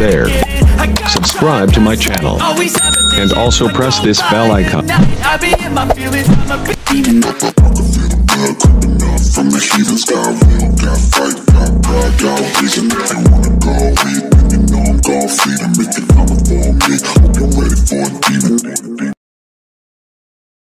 there. Subscribe to my channel. And also press this bell icon. From the heathens, got real, got fight, got pride, got reason. If you wanna go eat, then you know I'm gon' feed 'em.